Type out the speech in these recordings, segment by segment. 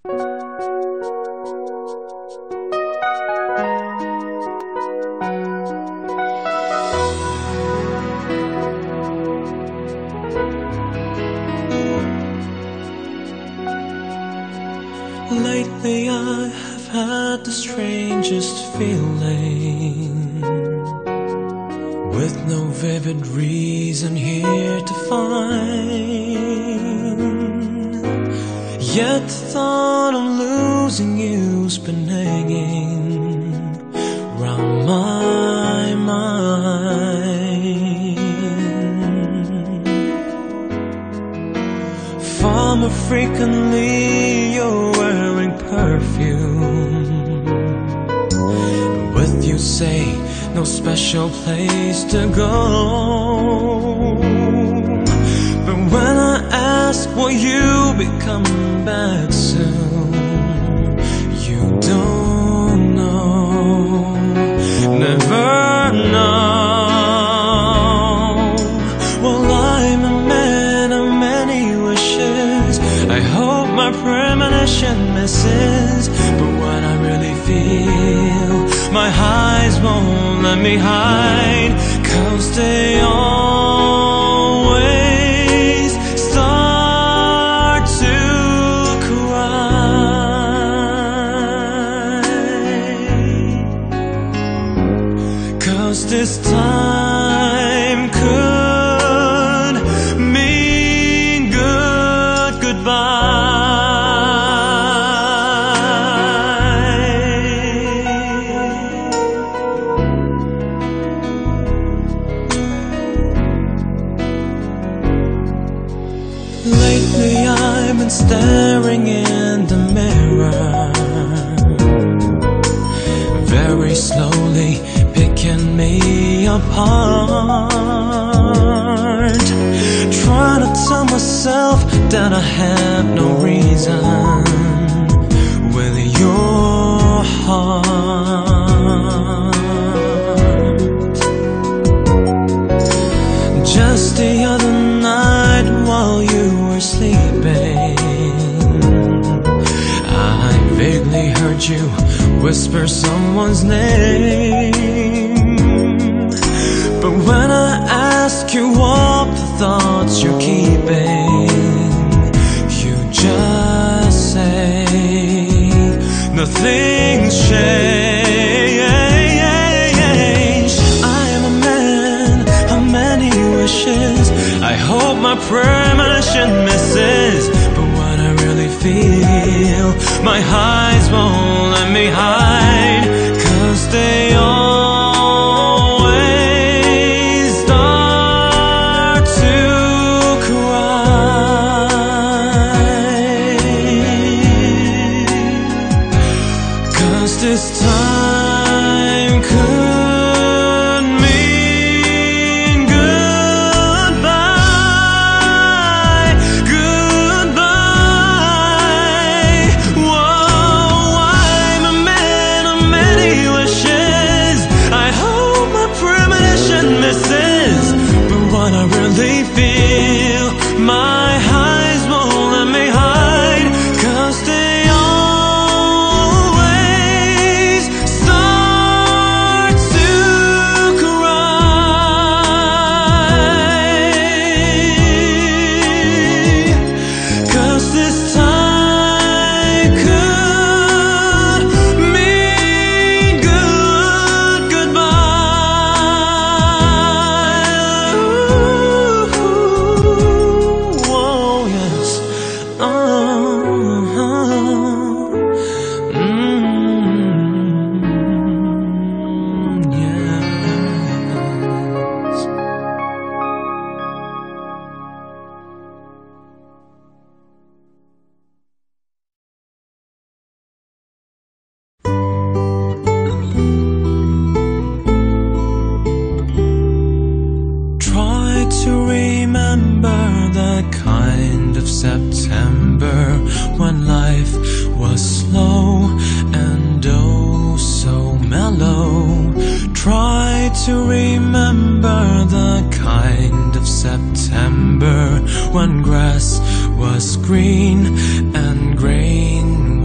Lately I have had the strangest feeling, with no vivid reason here to find. Yet the thought of losing you's been hanging round my mind. Far more frequently you're wearing perfume. With you say no special place to go. But when I ask, will you be coming back soon? You don't know, never know. Well, I'm a man of many wishes. I hope my premonition misses. But what I really feel, my highs won't let me hide, 'cause they always start to cry. 'Cause this time could mean goodbye. Lately I've been staring in the mirror, very slowly picking me apart, trying to tell myself that I have no reason with your heart. Just the other night while you were sleeping, I vaguely heard you whisper someone's name. But when I ask you what the thoughts you're keeping, you just say nothing's changed. I am a man of many wishes. I hope my premonition misses. But what I really feel, my highs won't let me hide, 'cause they always start to cry. 'Cause this time could mean goodbye, goodbye. Whoa, I'm a man of many wishes. I hope my premonition misses. But what I really feel, my highs won't let me hide, 'cause they always start to cry. 'Cause this time could mean goodbye. Ooh, oh yes. Yes. Try to remember that kind of September when life was slow and oh so mellow. Try to remember the kind of September when grass was green and grain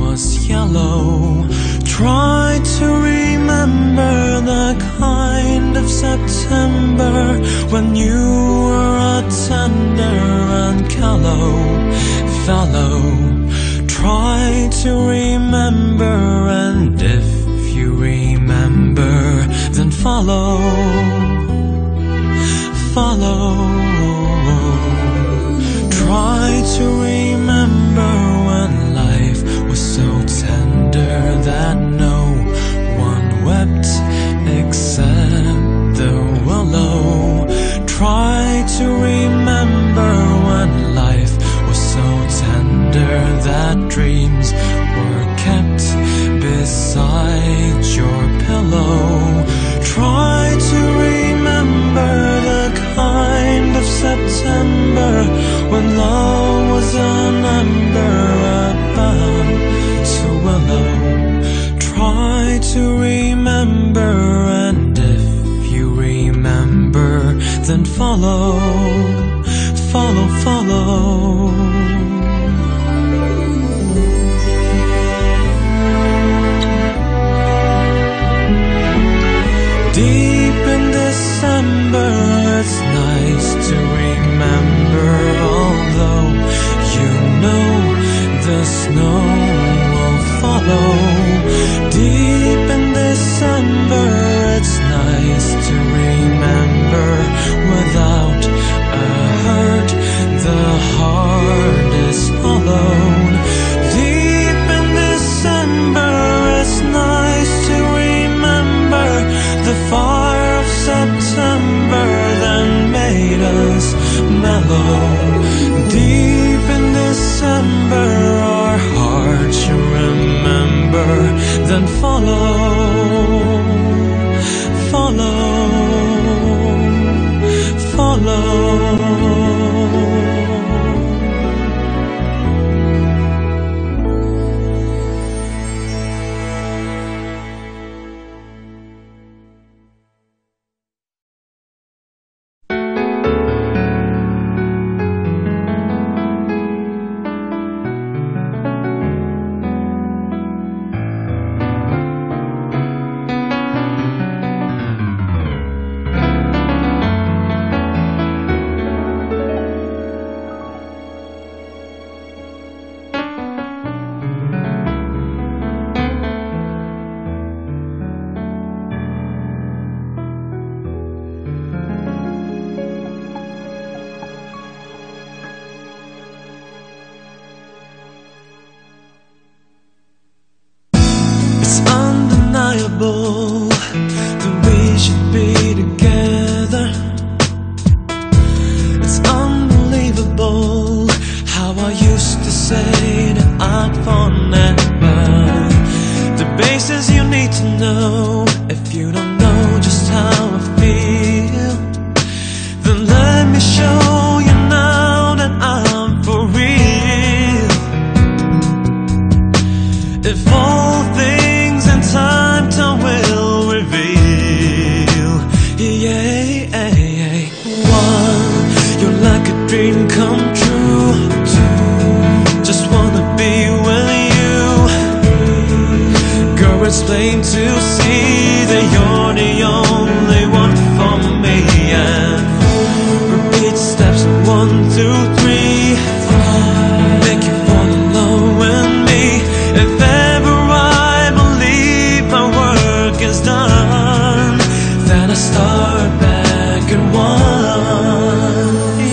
when you were a tender and callow fellow. Try to remember, and if you remember, then follow. Try to remember when life was so tender that no one wept except the willow. Try to remember when life was so tender that dreams were kept beside your pillow. Try to remember the kind of September when love was an ember about to willow. Try to remember, and if you remember, then follow. Deep in December, it's nice to remember, although you know the snow will follow. Deep in December, it's nice to remember, without a hurt, the heart is hollowed. Deep in December, it's nice to remember the fire of September that made us mellow. Deep in December, our hearts should remember, then follow. That we should be together. It's unbelievable how I used to say that I'd forever. The basis you need to know, if you don't know just how I feel, then let me show you now that I'm for real. If all things in time will reveal, one, you're like a dream come true. Two, just wanna be with you. Girl, it's plain to see that you're the only one for me. And repeat steps 1, 2, 3, make you fall in love with me. If ever I believe my work is done, then I start back at 1.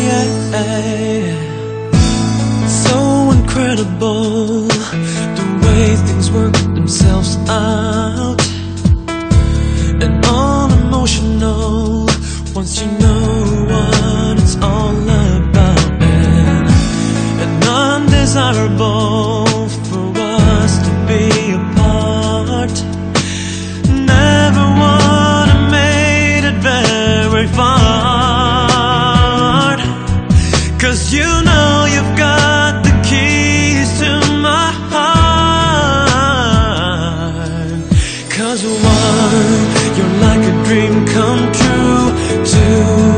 So incredible the way things work themselves out, and unemotional once you know what it's all about, and undesirable for us to be apart. Never would have made it very far, 'cause you know you've got the keys to my heart. 'Cause 1, you're like a dream come true. 2,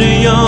neon